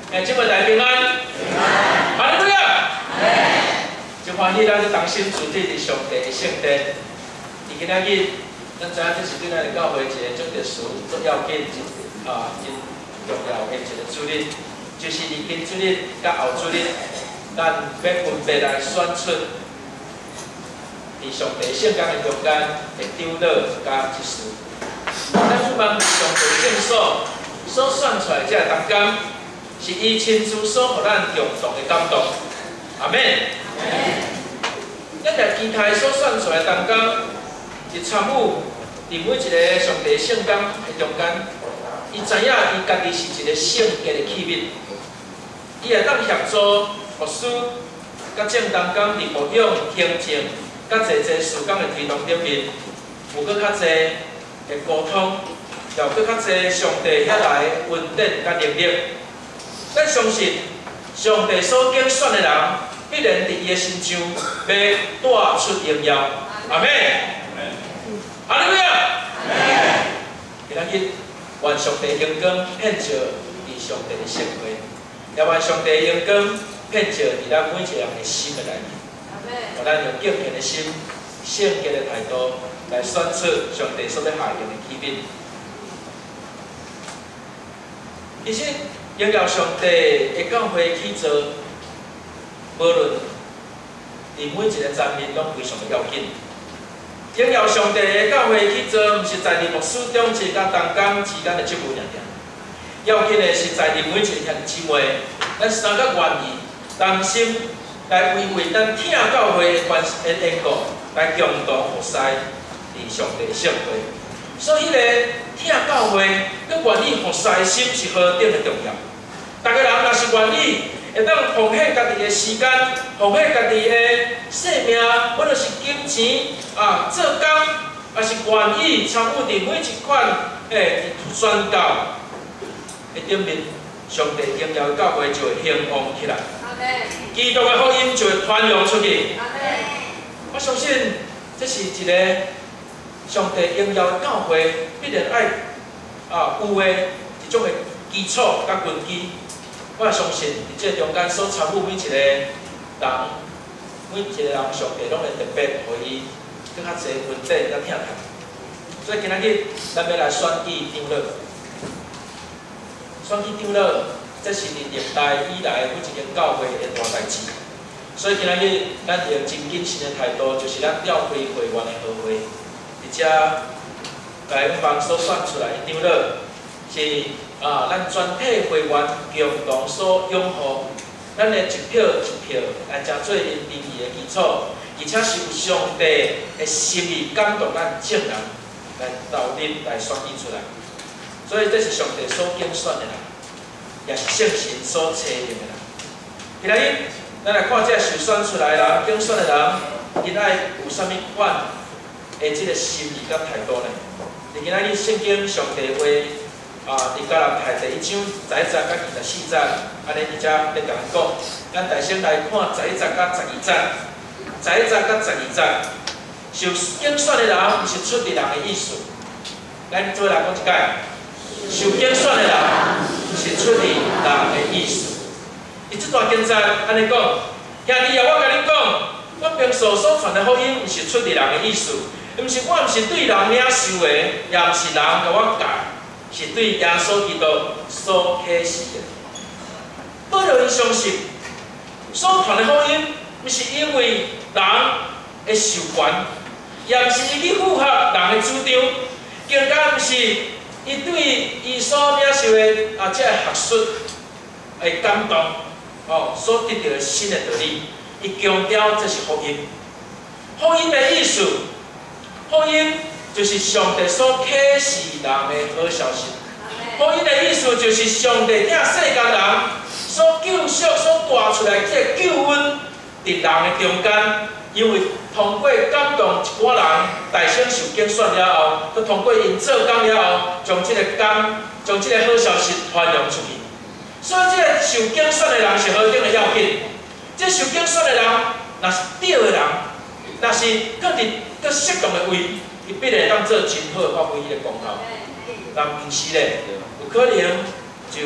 今日大家平安，哈利路亚！真欢喜咱当心主体是上帝的圣殿。伫今仔日，咱知影这是对咱的教会一个足特殊、足要紧、真重要的一个主日，就是日今主日甲后主日，咱要分别来选出伫上帝圣工的中间的长老甲执事。咱希望上帝圣所选出来这当工。 是伊亲自所予咱共同的感动，阿免。咱在期待所选出来当中，是参与伫每一个上帝圣工的中间，伊知影伊家己是一个圣洁的器皿，伊会当协助牧师甲正当工伫牧养、行政、甲济事工的推动顶面，有搁较济的沟通，也有搁较济上帝遐来的恩典甲能力。 咱相信，上帝所拣选的人，必然伫伊的身上要带出荣耀。阿妹，哈利路亚！今仔日，愿上帝荣光遍照伫上帝的圣会，也愿上帝荣光遍照伫咱每一个人的心的内面。互咱用敬虔的心、圣洁的态度来选出上帝所要下用的器皿。其实。 荣耀上帝的教会去做，无论伫每一个层面拢非常的要紧。荣耀上帝的教会去做，毋是在伫牧师中职甲同工之间的职务尔。要紧的是在伫每一个兄姊妹，咱三个愿意同心来为咱听教会的缘故，来共同服侍伫上帝的圣会。所以咧，听教会，佮愿意服侍的心是何等的重要。 大家人若是愿意，会当奉献家己的时间，奉献家己的生命，或者是金钱做工，也是愿意参与伫每一款宣教的顶面，上帝荣耀的教会就会兴旺起来，基督的福音就会传扬出去。我相信这是一个上帝荣耀的教会必然爱有的一种的基础甲根基。 我也相信，伫这中间所参与每一个人，上帝拢会特别互伊更较侪恩典甲疼痛。所以今仔日咱要来选举长老，选举长老，这是伫历代以来每一间教会的大代志。所以今仔日咱用真谨慎的态度，就是咱教会会员的和会，而且来帮所选出来的长老是。 咱全体会员共同所拥护，咱的一票一票来成做因民意的基础，而且是有上帝的心意感动咱众人来投入来选举出来。所以这是上帝所拣选的人，也是圣神所册定的人。今日咱来看这受选出来的人、拣选的人，因爱有啥物款的这个心意甲态度呢？今日圣经上帝话。 伫加拉太第1章11节甲24节，安尼伫遮要甲咱讲，咱大先来看11节甲12节，11节甲12节，受拣选的人毋是出伫人的意思，咱做来讲一解，受拣选的人是出伫人的意思。伊这段经节安尼讲，兄弟啊，我甲你讲，我平所传的福音毋是出伫人的意思，毋是我毋是对人领受的，也毋是人甲我教。 是对耶稣基督所启示的，保留因相信所传的福音，毋是因为人的受权，也毋是伊去符合人的主张，更加毋是伊对伊所领受的这学术的感动所得到的新的道理，伊强调这是福音。福音的意思，福音。 就是上帝所启示人的好消息。福音的意思就是上帝领世间人所救赎、所带出来这救恩，伫人的中间，因为通过感动一寡人，大声受拣选了后，佮通过因做工了后，将这个好消息传扬出去。所以，这个受拣选的人是何等的要紧？这受拣选的人，若是对的人，若是搁适当的位。 伊必然当做真好发挥伊的功效，但毋是咧，有可能就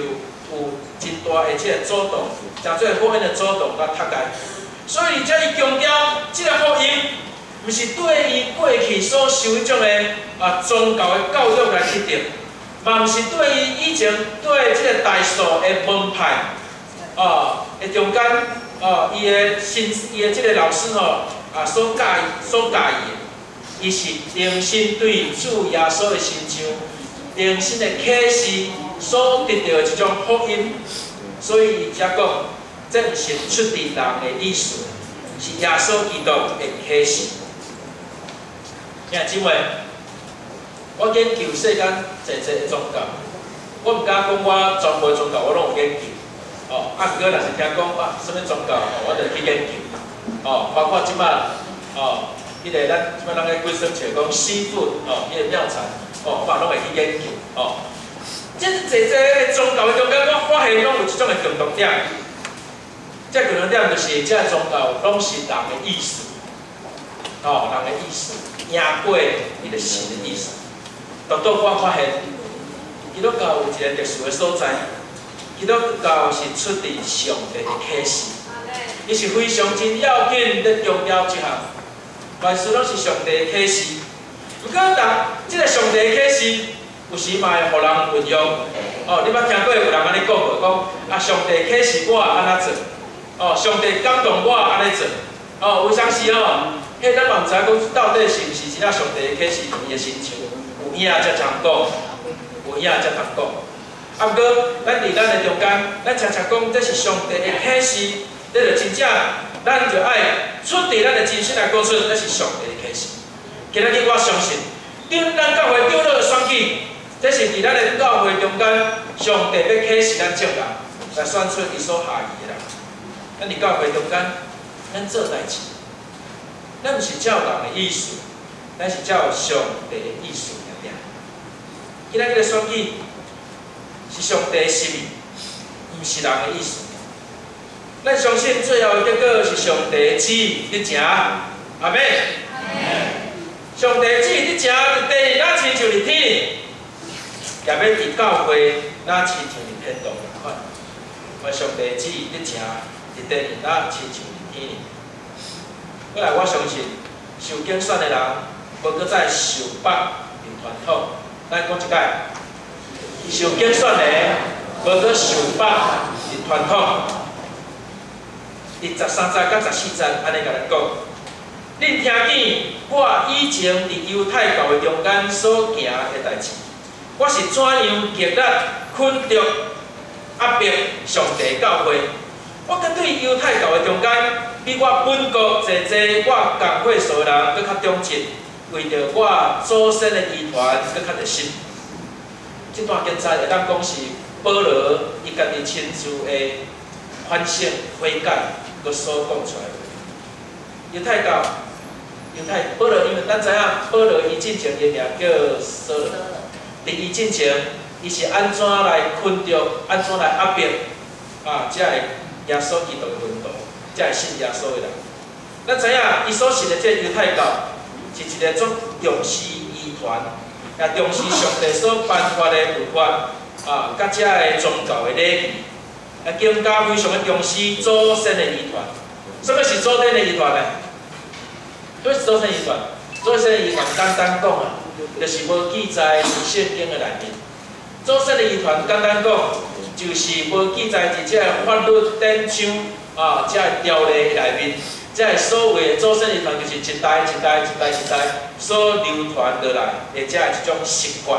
有真大的即个阻挡，真侪福音的阻挡甲脱解。所以才伊强调，即个福音，毋是对伊过去所受迄种的宗教的教育来决定，嘛毋是对伊以前对即个大数的门派的中间伊的即个老师所教伊的，伊是灵心对主耶稣的心像，灵心的启示所得到的一种福音，所以伊才讲。 这毋是出自人的意思，是耶稣基督的启示。兄弟姊妹，我研究世间侪的宗教，我毋敢讲我全部宗教我拢有研究。毋过若是听讲什么宗教，我就去研究。包括即摆迄个咱即摆人咧贵生笑讲师傅迄个妙禅，我嘛拢会去研究。即侪宗教的中间，我发现拢有一种的共同点。 这共同点就是，这宗教拢是人的意思，人的意思赢过伊个神的意思。独到我发现，基督教有一个特殊的所在，基督教是出自上帝的启示，伊是非常真要紧咧强调一项，万事拢是上帝的启示。不过，即个上帝的启示，有时嘛会互人运用。你捌听过有人安尼讲无？讲上帝启示我安怎做？ 上帝感动我安尼做，有当时迄咱嘛毋知讲到底是毋是真正上帝的启示伊的心像，有影才通讲，有影才通讲。不过咱伫咱的中间，咱常常讲这是上帝的启示，这就真正咱就爱出自咱的真心来讲出，这是上帝的启示。今仔日我相信，咱教会长老的选举，这是伫咱的教会中间，上帝要启示咱众人来选出伊所下意的人。 咱伫教会中间，咱做代志，咱毋是照人的意思，咱是照上帝的意思来行。今仔日的选举是上帝的心意，毋是人的意思。咱相信最后的结果是上帝的旨意伫行，阿妹。上帝的旨意伫行，第二咱亲像入天，也要伫教会咱亲像入天堂共款。我上帝的旨意伫行。 伫第二，咱亲像入天。过来，我相信受拣选的人，无搁再受绑入传统。咱讲一解，受拣选的无搁受绑入传统。伫13节到14节安尼甲咱讲，恁听见我以前伫犹太教会中间所行的代志，我是怎样极力困着压迫上帝教会。 我甲对犹太教会中间，比我本国侪我共会所的人搁较忠贞，为着我祖先的遗传搁较热心。这段经节会当讲是保罗伊家己亲自的反省悔改，佮所讲出来的。犹太教，保罗，因为咱知影保罗伊进前伊名叫扫罗，伫伊进前，伊是安怎来困着，安怎来压迫才会。 耶稣基督的门徒，才会信耶稣的人。咱知影，伊所信的这犹太教，是一个足重视遗传，也重视上帝所颁发的律法，甲这个宗教的礼仪，更加非常的重视祖先的遗传。什么是祖先的遗传呢？什么是祖先遗传？祖先的遗传简单讲就是无记载伫圣经的内面。祖先的遗传简单讲。 就是无记载伫这法律典章这条例内面，这所谓的祖先遗传就是一代所流传落来的这一种习惯，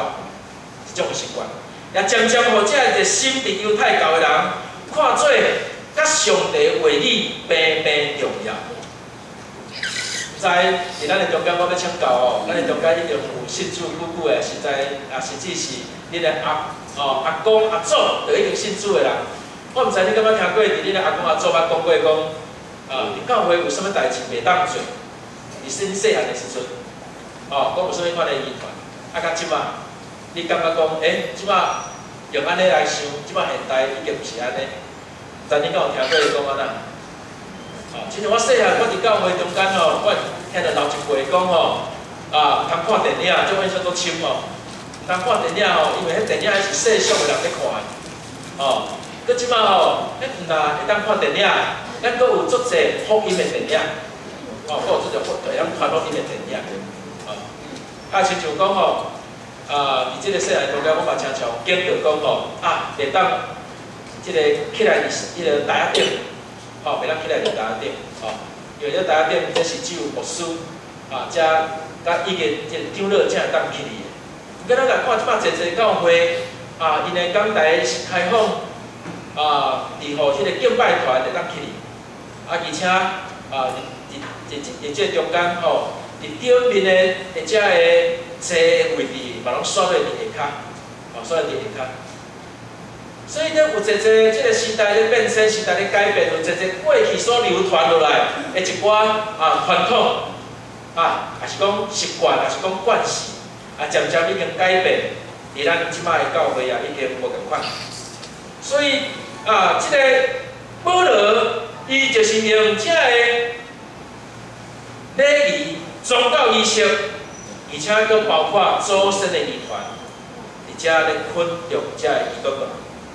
也渐渐互这热心伫犹太教的人看做甲上帝的话语平平重要。在伫咱的中间，我要请教咱的中间一定有信主久的，实在甚至是恁的阿公阿祖就已经信主的人，我毋知你敢捌听过伫恁的阿公阿祖捌讲过讲，伫教会有啥物代志袂当做？伫恁细汉的时阵，讲有啥物款的遗传，到即马，你感觉讲，即马用安尼来想，即马现代已经毋是安尼。但你敢有听过伊讲安怎？之前我细汉，我伫教会中间我听到老一辈讲通看电影，种印象都深通看电影因为迄电影是世俗的人咧看， 哦，佮即摆吼，咱毋但会当看电影，咱佮有足侪福音的电影，哦，佮有足侪会当看福音的电影，哦，啊，亲像讲吼，伫即个细汉中间，我嘛常常经着讲吼，会当即个起来伫迄个台仔顶，吼，袂当起来伫台仔顶，吼，因为迄台仔顶这是只有牧师，遮甲已经即个长老才会当去哩。毋过咱来看即摆侪侪教会，因的讲台是开放，伫互迄个敬拜团会当去哩，而且伫即个中间吼，伫顶面的遮个坐的位置嘛拢刷落伫下骹，刷落伫下骹。所以咧有侪即个时代咧变迁，时代咧改变，有侪过去所流传落来的一寡传统，也是讲习惯，也是讲惯势，渐渐已经改变，伫咱即摆的教会已经无共款。所以即个保罗伊就是用遮个礼仪、宗教仪式，而且佫包括祖先的遗传，伫遮咧昆着遮个基督教。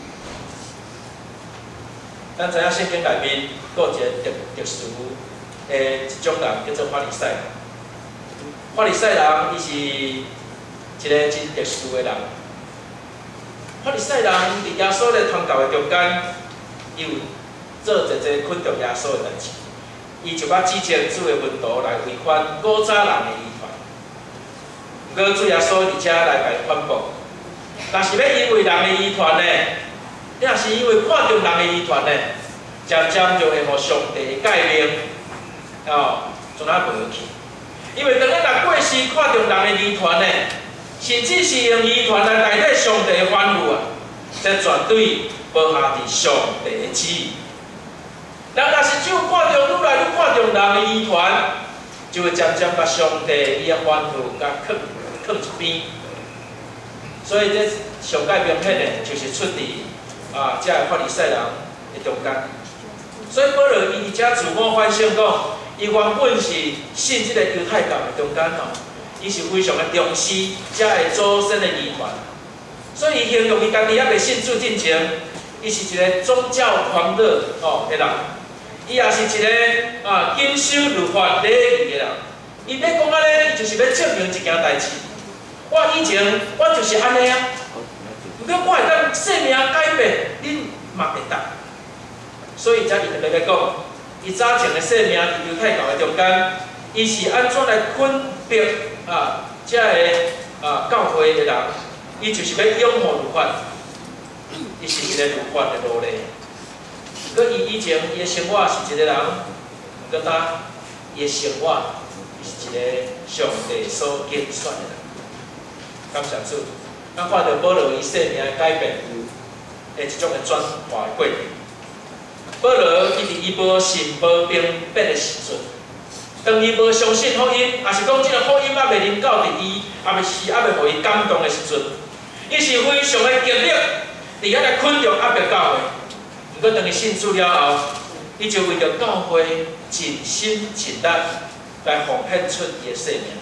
咱知影圣经内面，佫有一个特殊的一种人，叫做法利赛人。法利赛人，伊是一个真特殊的人。法利赛人伫耶稣咧传教的中间，伊有做侪困着耶稣的代志。伊就甲指证主的门徒来违反古早人的遗传。毋过主耶稣伫遮来甲伊反驳，若是要因为人的遗传呢？你若是因为看中人的遗传呢，渐渐就会互上帝的诫命，从那无去。因为当咱若过时看中人的遗传呢，甚至是用遗传来代替上帝的吩咐这绝对无下伫上帝的旨意。人若是只有看中愈来愈看中人的遗传，就会渐渐把上帝伊的吩咐甲放一边。所以这上界明显的，就是出伫遮个法利赛人的中间。所以保罗伊伫遮自我反省讲，伊原本是信即个犹太教的中间伊是非常的重视遮个祖先的遗传。所以伊形容伊家己还未信主之前，伊是一个宗教狂热的人，伊也是一个谨守律法礼仪的人。伊要讲安尼，伊就是要证明一件代志。我以前我就是安尼毋过我会当性命改变，恁嘛会当。所以才伊特别要讲，伊早前的性命伫犹太教的中间，伊是安怎来分别遮个教会的人，伊就是要拥护律法，伊是一个律法的奴隶。佮伊以前伊的生活是一个人，毋过伊的生活，伊是一个上帝所拣选的人。感谢主。咱看到保罗伊生命的改变，一种的转化的过程。保罗伊伫伊无信无明白的时阵，当伊无相信福音，也是讲即个福音未临到伫伊，未互伊感动的时阵，伊是非常的极力伫遐来困着压迫教会。毋过当伊信主了后，伊就为着教会尽心尽力来奉献出伊的生命。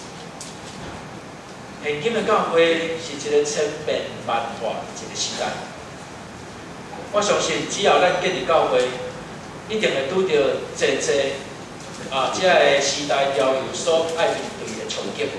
现今的教会是一个千变万化的一个时代。我相信，只要咱建立教会，一定会拄到侪遮个时代潮流所爱面对的冲击。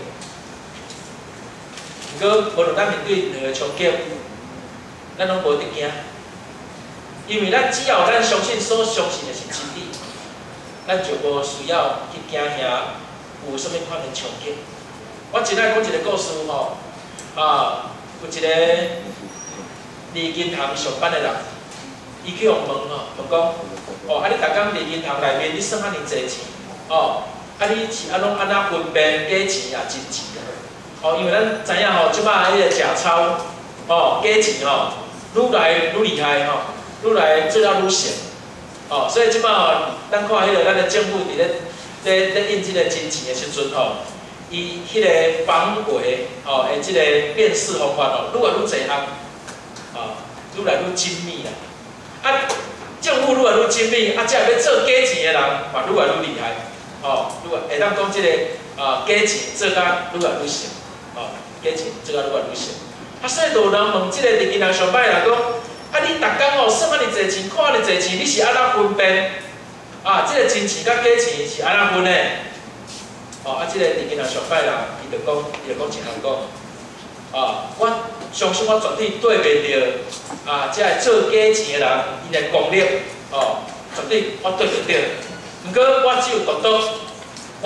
毋过，无论咱面对任何冲击，咱拢无得惊，因为咱只要咱相信所相信的是真理，咱就无需要去惊遐有啥物款的冲击。我真爱讲一个故事有一个离银行上班的人，伊去互问问讲，你逐工离银行内面你算遐尼侪钱，你是拢安怎分辨假钱也真钱因为咱知影即摆迄个假钞假钱愈来愈厉害愈来做了愈成所以即摆咱看迄个咱的政府伫咧印即个真钱的时阵伊迄个防伪的即个辨识方法愈来愈侪项愈来愈精密啦。政府愈来愈精密，才会要做假钱的人嘛愈来愈厉害会当讲即个假钱做甲愈来愈成假钱做甲愈来愈成所以就有人问即个伫银行上班的人讲， 你逐工哦算安尼侪钱，看安尼侪钱，你是安怎分辨？啊，即个真钱甲假钱是安怎分的？哦，啊，即个伫今仔上摆啦，伊就讲一项讲，啊，我相信我绝对对袂着啊，即个做假钱的人，伊的功力，哦，绝对我对袂着。毋过我只有独我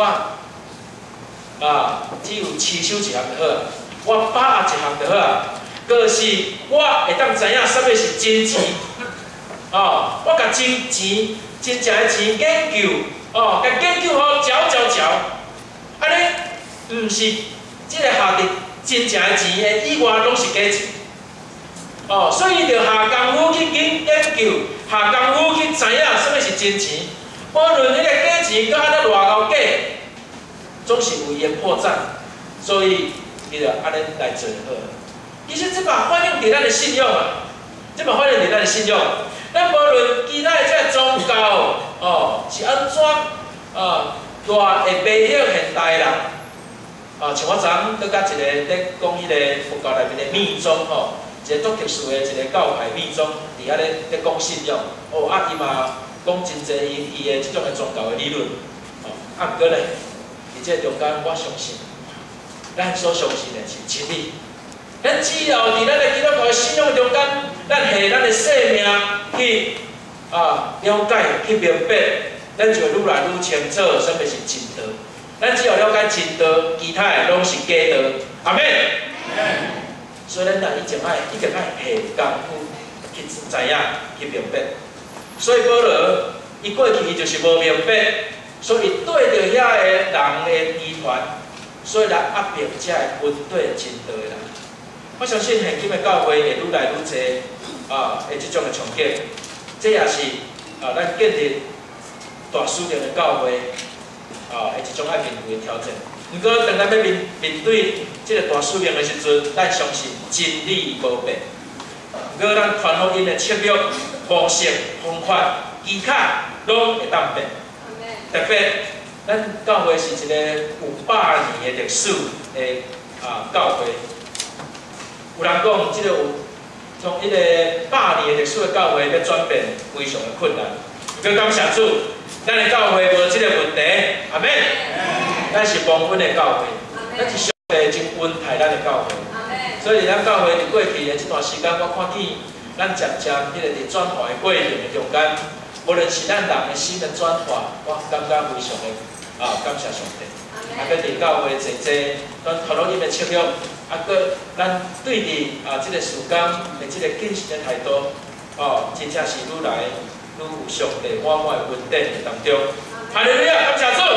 啊，只有持守一项就好啊，我把握一项就好啊。就是我会当知影啥物是真钱，哦，我甲真钱、真正的钱研究，哦，甲研究好嚼，安尼毋是即个下伫真正的钱的以外拢是假钱，哦，所以着下功夫去研究，下功夫去知影啥物是真钱，无论迄个假钱甲安尼偌厚假，总是有伊的破绽，所以你着安尼来做就好。其实即嘛反映伫咱的信用啊，即嘛反映伫咱的信用。咱无论其他的即个宗教哦是安怎大会培养现代人像我昨昏搁甲一个咧讲迄个佛教内面的密宗一个足特殊的一个教派密宗，伫遐咧讲信用伊嘛讲真侪伊的即种的宗教的理论毋过咧，伫即个中间我相信，咱所相信的是真理。咱只要伫咱的基督教的信仰中间，咱下咱的生命去了解、去明白，咱就愈来愈清楚什么是真道。咱只要了解真道，其他的拢是假道。阿免。所以咱一定爱下功夫去知影、去明白。所以保罗伊过去伊就是无明白，所以对着遐个人的疑团，所以来压迫遮个反对真道的人。我相信现今的教会会愈来愈侪的即种的场景，这也是咱建立大使命的教会的一种爱面对的挑战。不过，当咱要面对即个大使命的时阵，咱相信真理无变。不过，咱传福音的策略、方式、方法、技巧拢会当变。特别，咱教会是一个有100年的历史的教会。有人讲，即个有从迄个100年的历史的教会要转变，非常的困难。不过感谢主，咱的教会无即个问题，阿免。咱是丰富的教会，咱是上帝真恩待咱的教会。所以咱教会伫过去的这段时间，我看见咱渐渐迄个伫转化的过程的中间，无论是咱人的心的转化，我感觉非常的感谢上帝。搁伫教会坐咱传福音的策略。搁咱对伫即个时间的即个谨慎的态度，真正是愈来愈有上帝满满的恩典当中。哈利路亚，感谢主。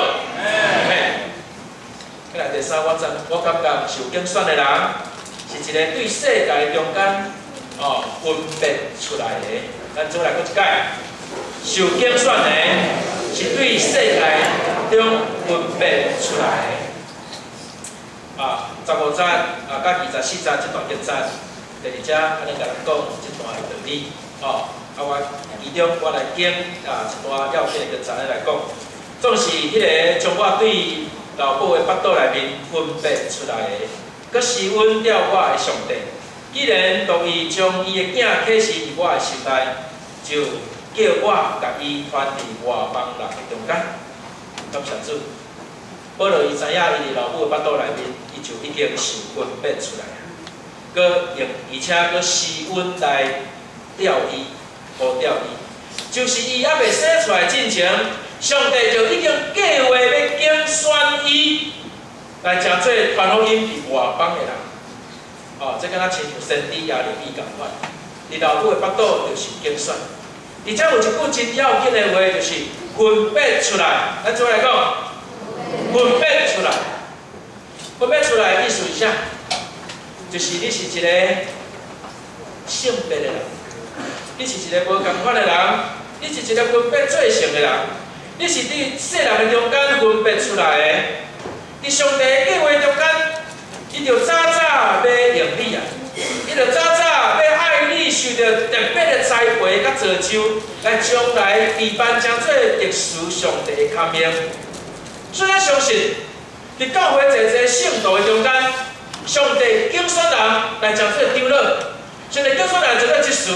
再来第三，我感觉受拣选的人，是一个对世界中间分别出来的。咱做来搁一解，受拣选的是对世界中分别出来的。15节甲24节这段经节，第二节安尼甲咱讲这段的道理我其中我来拣一段要紧的经节来讲，总是迄个将我对老母的腹肚内面分别出来的，佮施恩了我的上帝。既然同意将伊的囝启示伫我的心内，就叫我甲伊传伫外邦人的中间。感谢主。保罗伊知影伊伫老母的腹肚内面，伊就已经是分别出来啊。而且佮施恩来调伊，无调伊，就是伊还未生出来之前，上帝就已经计划要拣选伊来诚做传福音伫外邦的人。这敢若亲像先知亚利米共款，伫老母的腹肚就是拣选。而且有一句真要紧的话，就是分别出来。咱做来讲。分别出来，分别出来的意思是啥？就是你是一个性别的人，你是一个无同款的人，你是一个分别做成的人，你是伫世人的中间分别出来的。伫上帝的计划中间，伊就早要用你啊，伊就早要爱你，受到特别的栽培甲造就，来将来伫办成做特殊上帝的堪命。所以咱相信，伫教会一圣道的中间，上帝拣选人来成做长老，上帝拣选人做到即事，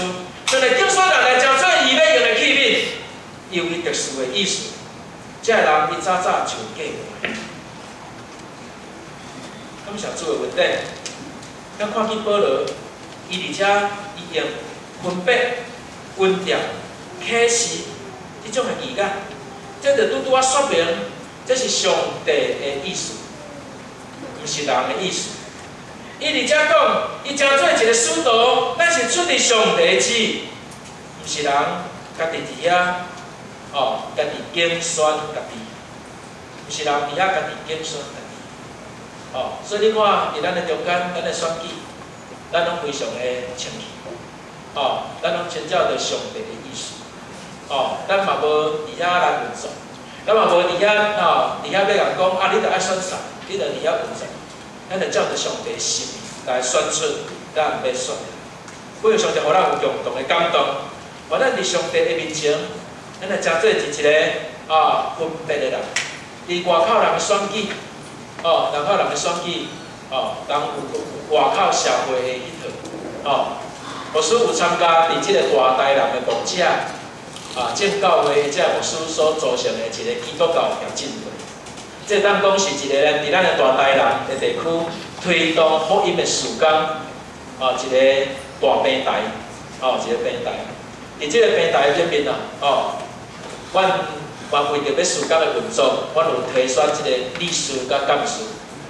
像来叫选人来真做伊要用的器皿，有伊特殊的意思。这人伊早早就计划。感谢主的问题，咱看见保罗，伊伫遮伊用分别、温调、启示这种的语言，这就拄啊说明，这是上帝的意思，毋是人的意思。伊伫遮讲，伊真做一个使徒，咱是出于上帝的旨意，毋是人家己伫遐家己竞选家己，毋是人伫遐家己竞选家己。所以你看，伫咱的中间，咱的选举，咱拢非常的清气。咱拢遵照着上帝的意思。咱嘛无伫遐来运作，咱嘛无伫遐伫遐要人讲你着爱选啥，你着伫遐运作。咱着照着上帝的心意来选出咱要选的。为了上帝，互咱有共同的感动，互咱伫上帝的面前，咱来真做一个分别的人。伫外口人的选举，人口人的选举，人有外口社会的迄套，牧师有参加伫即个大台南的牧者，正教会即个牧师所组成的一个基督教协进会。这当讲是一个伫咱的大台南的地区推动福音的事工，一个大平台，一个平台。伫即个平台里面阮为着要事工的运作，阮有推选即个理事甲干事。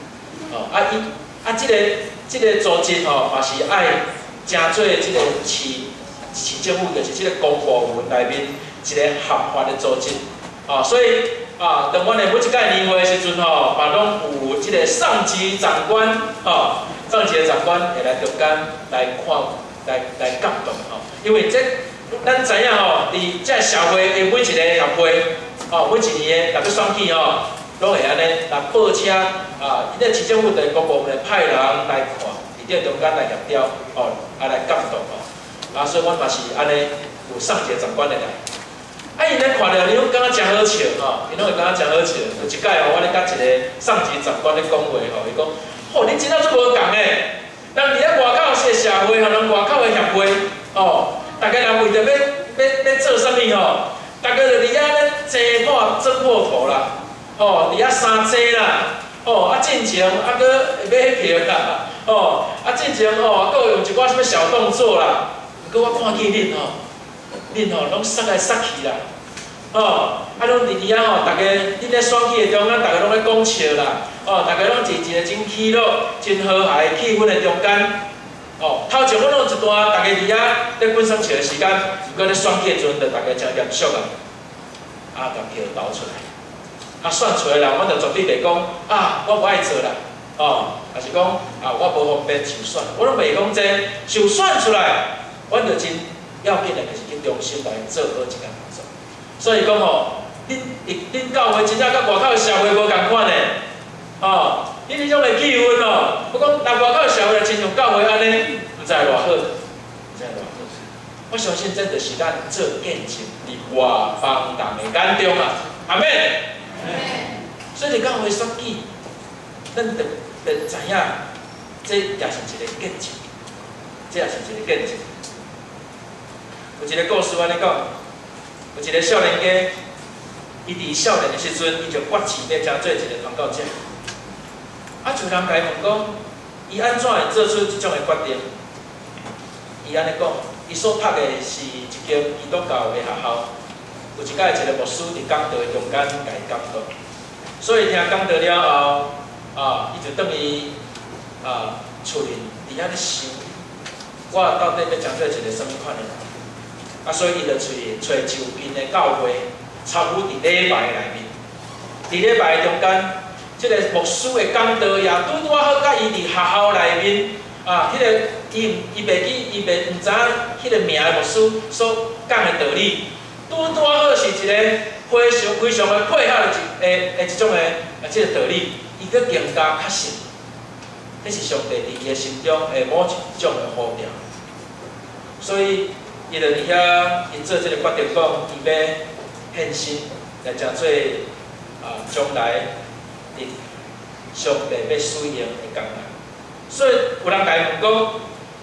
即个组织嘛是爱真做即个市政府，就是即个公部门内面一个合法的组织。所以当阮的每一届年会的时阵嘛拢有即个上级长官，上级的长官会来中间来看、来感动因为咱知影伫即个社会的每一个协会，每一年的若要选举拢会安尼来报车，伊咧市政府的公部门派人来看，伫这中间来协调，来感动所以阮嘛是安尼有上级长官的来。伊咧看到你拢感觉真好笑伊拢会感觉真好笑。有一届我咧甲一个上级长官咧讲话伊讲，你真正足无共诶，人伫咧外口是社会人外口的协会大家人为着要做啥物大家就伫遐咧争破头啦，伫遐相争啦，进前搁买票啦，进前搁用一寡什物小动作啦，毋过我看见恁恁拢杀来杀去啦，拢伫遐大家恁咧选举的中间，大家拢咧讲笑啦，大家拢是一个真喜乐、真和谐的气氛的中间。头前阮拢有一段，大家伫遐咧滚双笑的时间，毋过咧选举的时阵，就大家真严肃把票投出来。选出来人，阮就绝对袂讲我无爱做啦，还是讲我无方便受选，我拢袂讲这受选出来，阮就真要紧的，就是去中心来做好一件工作。所以讲恁教会真正甲外口的社会无共款的，恁迄种的气氛我讲若外口的社会亲像教会安尼，毋知偌好，我相信这就是咱做见证伫外邦人的眼中阿们。所以你教会选举，咱就知影，这也是一个见证，这也是一个见证。有一个故事安尼讲，有一个少年家，伊伫少年的时阵，伊就决志要真做一个传教者。就人甲伊问讲，伊安怎会做出即种的决定？伊安尼讲，伊所读的是一间基督教的学校，有一届一个牧师伫讲道的中间甲伊讲道，所以听讲道了后，伊就转去厝里伫遐咧想，我到底要真做一个什么款的人？所以伊就找周边的教会参与伫礼拜内面，伫礼拜中间。即个牧师的讲道也拄好，甲伊伫学校内面迄个伊袂毋知影迄个名的牧师所讲的道理，拄好是一个非常的配合的一种的即个道理，伊佫更加确信，这是上帝伫伊的心中的某一种的呼召，所以伊就伫遐伊做即个决定，讲伊要献身来真做将来。上帝要使用的工人，所以有人甲伊问讲，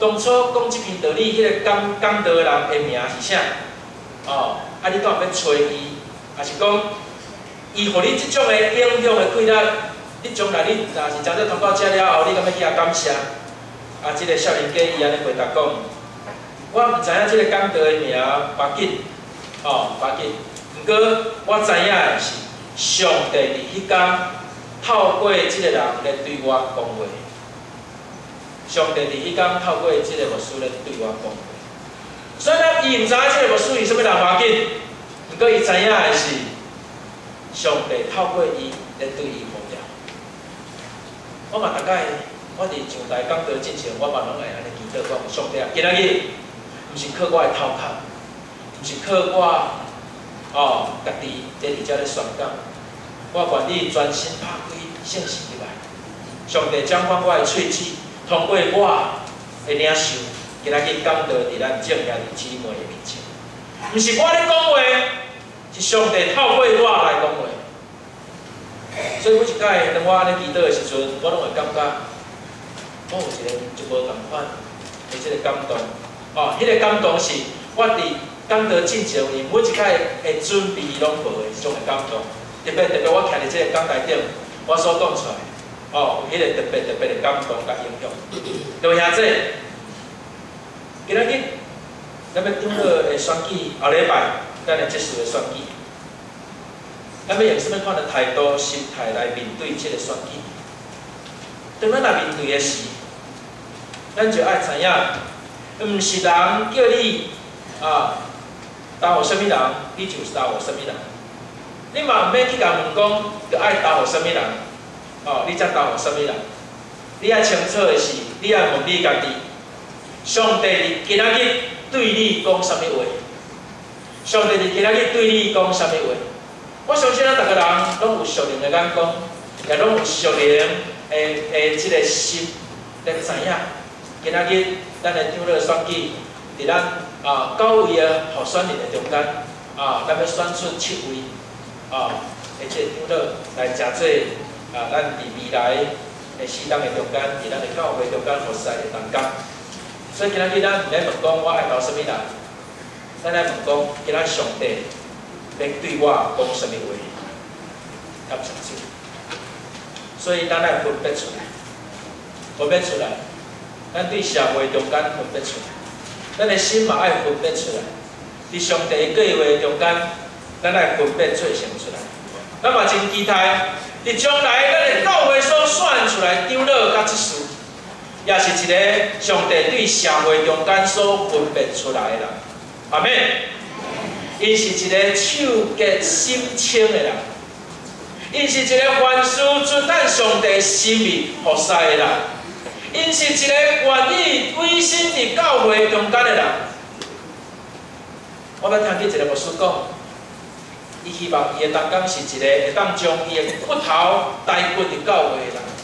当初讲即篇道理，迄个讲道的人的名是啥？哦，啊，你当要找伊，还是讲伊互你即种的影响的气力，你将来你若是真正通到遮了后，你敢要去遐感谢？啊，即个少年家伊安尼回答讲，我毋知影即个讲道的名别紧，哦，别紧。毋过我知影的是，上帝伫迄天透过即个人来对我讲话。上帝伫迄天透过即个牧师来对我讲话。虽然伊毋知影即个牧师是啥物人别紧，毋过伊知影的是，上帝透过伊来对伊呼召。我嘛大概，我伫上台讲道之前，我嘛拢会安尼祈祷讲，上帝啊，今仔日毋是靠我的头壳，毋是靠我家己在伫遮咧宣讲，我愿意专心拍开圣经入来。上帝掌管我的喙齿，通过我的领受，今仔日讲道伫咱正兄姊妹的面前，毋是我咧讲话，是上帝透过我来讲话。所以每一摆当我安尼祈祷的时阵，我拢会感觉，我有一无同款的即个感动。迄个感动是我伫讲道进前，伊每一摆会准备拢无的迄种的感动。特别我徛伫即个讲台顶，我所讲出来，有迄个特别的感动甲影响。各位兄弟，今仔日咱要长老的选举，后礼拜咱的结束的选举。咱要用什么款的态度、心态来面对这个选举？当咱来面对的时，咱就爱知影，毋是人叫你投互什么人，你就是投互什么人。你嘛毋免去甲问讲，着爱投互什么人，你才投互什么人。你爱清楚的是，你爱问你家己，上帝伫今仔日对你讲啥物话？上帝伫今仔日对你讲啥物话？我相信咱逐个人拢有属灵的眼光，也拢有属灵的即个心，来知影今仔日咱的长老选举，伫咱9位的候选人的中间，咱要选出7位，而且长老来诚做咱伫未来的4党的中间，伫咱的教会中间服侍的同工。所以今仔日咱毋免问讲我爱投什么人，咱来问讲今仔上帝要对我讲什么话，感谢主。所以咱来分别出来，分别出来，咱对社会中间分别出来，咱的心嘛爱分别出来。伫上帝的计划中间，咱来分别做成出来。咱嘛真期待，伫将来咱的教会所选出来长老甲执事，也是一个上帝对社会中间所分别出来的人。阿们。因是一个手洁心清的人，因是一个凡事遵咱上帝心意服侍的人，因是一个愿意委身伫教会中间的人。我捌听见一个牧师讲，伊希望伊的同工是一个会当将伊的骨头带骨伫教会的人。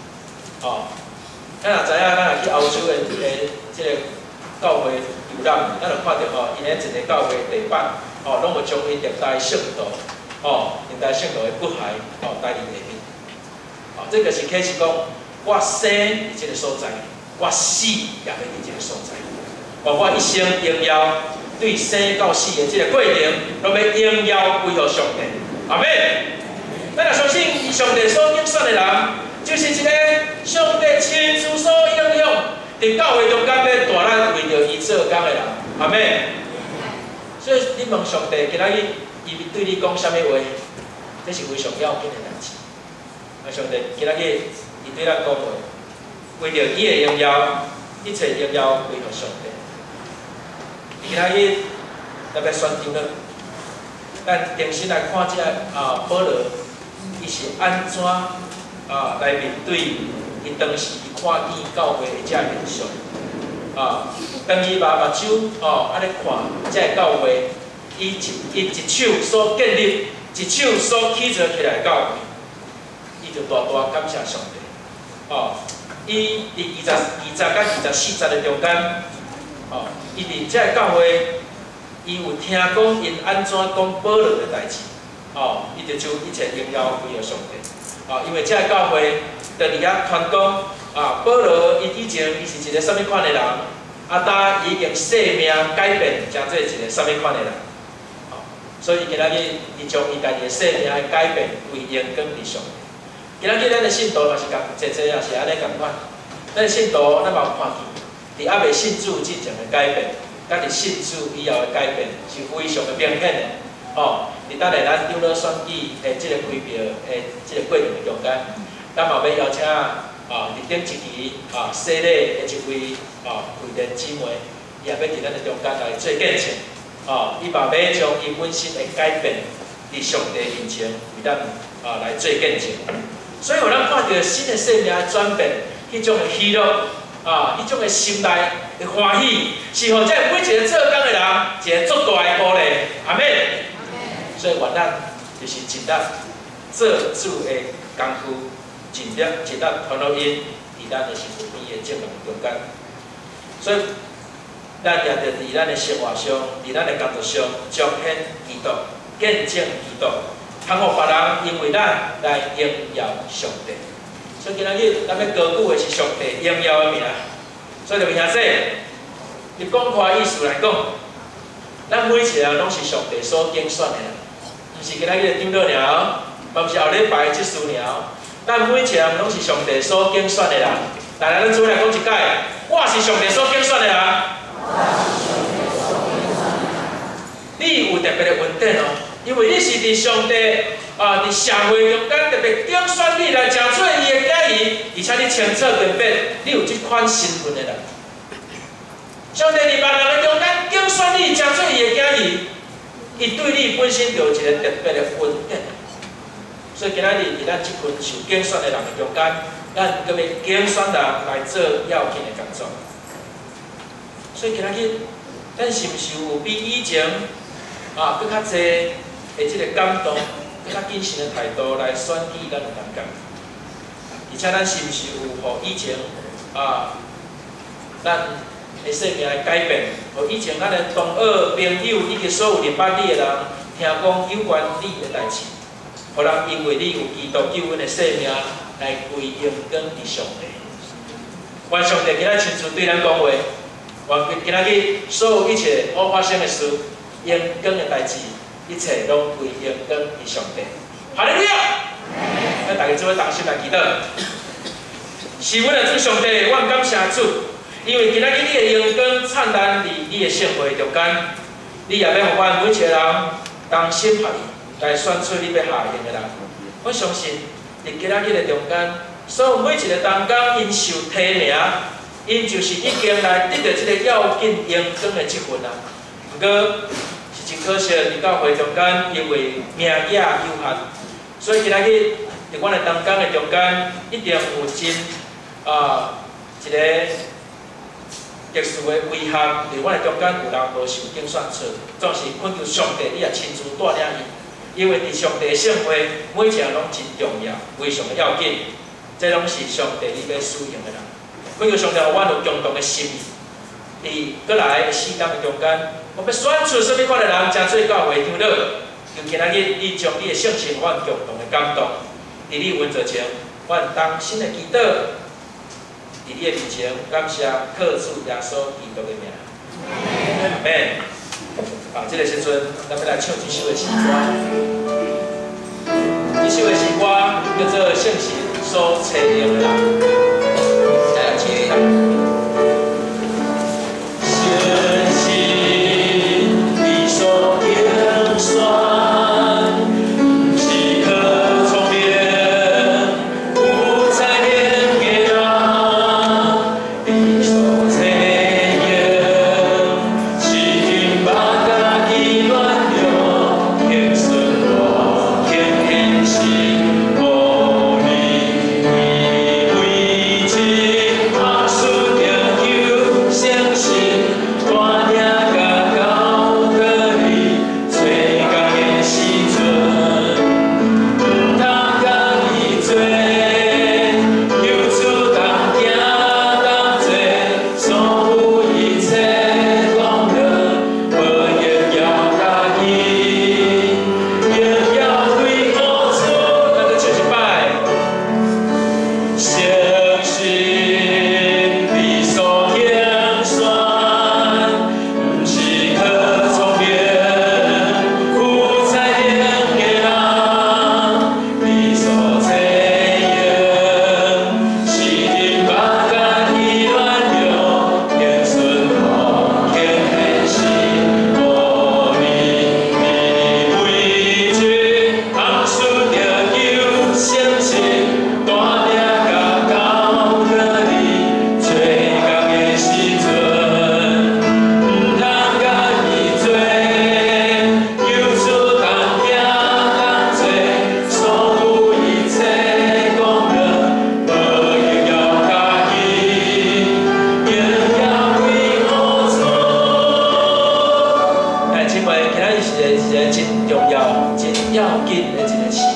咱若知影，咱若去欧洲的即个教会游览，咱就看到因咧一个教会地板。拢有将伊历代圣徒，历代圣徒的骨骸，带入内面。这个是启示讲，我生伫这个所在，我死也要伫这个所在。我一生荣耀对生到死的这个过程，拢要荣耀归乎上帝。阿们。咱若相信上帝所拣选的人，就是一个上帝亲自所应用，伫教会中间要大咱为着伊做工的人。阿们。所以你问上帝，今仔日伊对你讲啥物话，这是非常要紧的代志。上帝今仔日伊对咱讲话，为着伊的荣耀，一切荣耀归乎上帝。今仔日咱要选长老，咱重新来看这保罗，伊是安怎来面对伊当时伊看见教会的这现象。当伊目睭安尼看，这个教会，伊一手所建立，一手所起造起来的教会，伊就大大感谢上帝。伊伫20甲24节的中间，伊伫这个教会，伊有听讲因安怎讲保罗的代志，伊就将一切荣耀归于上帝。因为这个教会，就伫遐传讲。 保罗以前是一个什么款的人，但已经生命改变，成做一个什么款的人。所以今仔日伊将伊家己的生命改变为荣光伫上帝。今仔日咱的信徒嘛是共也是安尼共款。咱的信徒咱嘛有看见，伫还未信主之前的改变，甲伫信主以后的改变是非常的明显的。伫等下咱长老选举的即个开票的即个过程中间，咱嘛要邀请伫顶一期洗礼的一位贵人姊妹，伊也要伫咱的中间来做见证。伊嘛要将伊本身的改变，伫上帝面前为咱来做见证。所以，有咱看到新的生命的转变，迄种的喜乐，迄种的心内的欢喜，是互这每一个做工的人一个足大的鼓励。阿门。所以，愿咱就是尽力做主的功夫，尽力传福音伫咱的身边的正人中间。所以，咱也着伫咱的生活上，伫咱的工作上彰显基督，见证基督，通互别人因为咱来荣耀上帝。所以今仔日咱要高举的是上帝荣耀的名。所以就兄弟，你讲话意思来讲，咱每一个人拢是上帝所拣选的人，毋是今仔日的长老鸟，嘛毋是后礼拜的执事鸟。咱每一个人拢是上帝所拣选的人。大家咱做来讲一解，我是上帝所拣选的人。你有特别的稳定哦，因为你是伫上帝伫社会中间特别拣选你来成做伊的家己，而且你清楚明白，你有这款身份的人。上帝伫别人的中间拣选你成做伊的家己，伊对你本身就有一个特别的稳定。所以今仔日伫咱这群受拣选的人的中间，咱特别拣选人来做要紧的工作。所以今仔日，咱是毋是有比以前更较济的即个感动，更较谨慎的态度来选举咱的人工？而且咱是毋是有互以前咱的生命的改变？互以前咱的同学、朋友以及所有认捌你的人，听讲有关你的代志，互人因为你有基督救恩的生命来归荣光伫上帝。愿上帝今仔亲自对咱讲话。愿今仔日所有一切所发生的事、荣光的代志，一切拢归荣光伫上帝。哈利路亚！咱大家做伙同心来祈祷。是阮的主上帝，阮感谢主，因为今仔日你的荣光灿烂伫你的圣会中间，你也要互阮每一个人同心合意来选出你要下用的人。我相信伫今仔日的中间，所有每一个同工因受提名。因就是已经来得到这个要紧荣光的积分啊。不过是真可惜，伫教会中间因为名额有限，所以今仔日伫阮的同工的中间，一定有真一个特殊的遗憾，伫阮的中间有人无受拣选出，总是恳求上帝，你也亲自带领伊，因为伫上帝的圣会，每一个人拢真重要，非常的要紧，这拢是上帝你要使用的人。恳求上帝，互阮有共同的心意，伫过来的4天的中间，我要选出什么款的人，真做教会长老。就今仔日，你将你的圣心，阮共同的感动，伫你温座前，阮当心的祈祷，伫你的面前，感谢靠主耶稣基督的名。阿门。这个时阵，咱要来唱一首的诗歌。这首的诗歌叫做《圣心所采用的人》。相信你所拣选，即可聪明，不再变给人。你所采用，请把家己乱用，天生我天天心，无你。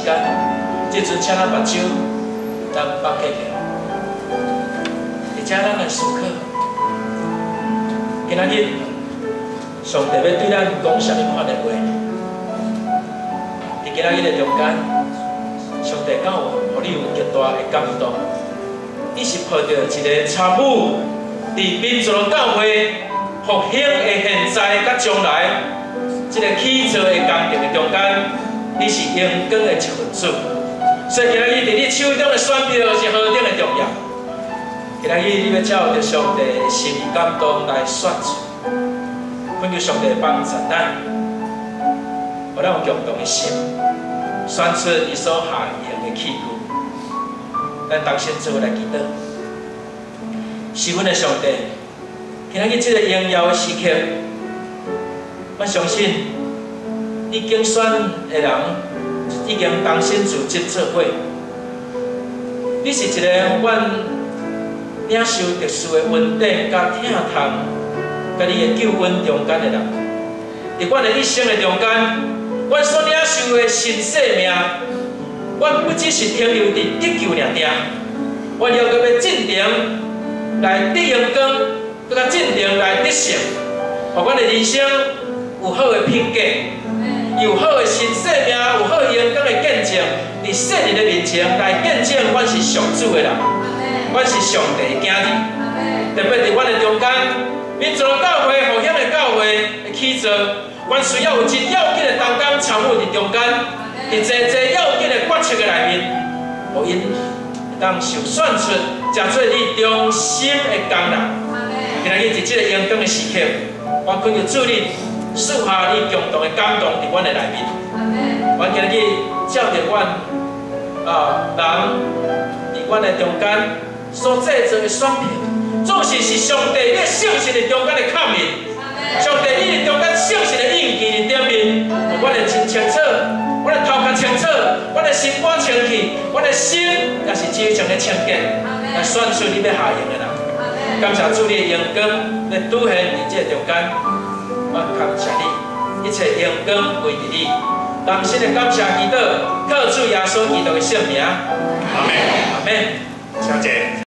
间，即阵请咱目睭咱放开起，而且咱来思考，今仔日上帝要对咱讲啥物款的话？伫今仔日的中间，上帝敢有互你有极大的感动？你是抱着一个参与伫民族的教会复兴的现在甲将来，即个起造的工程的中间，你是阳光的一份子。所以今仔日伫你手中的选票是何等的重要？今仔日你要照着上帝的心意感动来选出，恳求上帝帮助咱，互咱有共同的心，选出伊所下用的器具。咱同心做伙来祈祷，是阮的上帝。今仔日这个荣耀的时刻，我相信你竞选的人已经同心组织做伙。你是一个阮领受特殊的稳定、甲疼痛、甲你的救恩中间的人。伫阮的一生的中间，阮所领受的新生命。阮不只是停留伫得救尔，阮要搁要进程来得阳光，搁较进程来得胜，互阮的人生有好的品格，有好的新生命，有好阳光的见证，伫世人的面前来见证，阮是上主的人，阮是上帝的囝儿。特别伫阮的中间，民族教会、复兴的教会的起造，阮需要有真要紧的同工参与伫中间。伫侪要紧的决策的内面，互因当受选出，食做你忠心的工人。今仔日伫这个阳光的时刻，我恳求主你赐下你共同的感动伫阮的内面。我今仔日照着阮人伫阮的中间所制作的选票，总是上帝你圣神的中间的抗命，上帝你中间圣神的印记伫顶面，互阮的真清楚。阮的头壳清楚，阮的心肝清气，阮的心也是真正的清洁，来选出你要下用的人。感谢主你的阳光，来凸显伫这中间。我感谢你，一切阳光归于你。同心的感谢祈祷，靠主耶稣基督的圣名。阿门。阿门。小姐。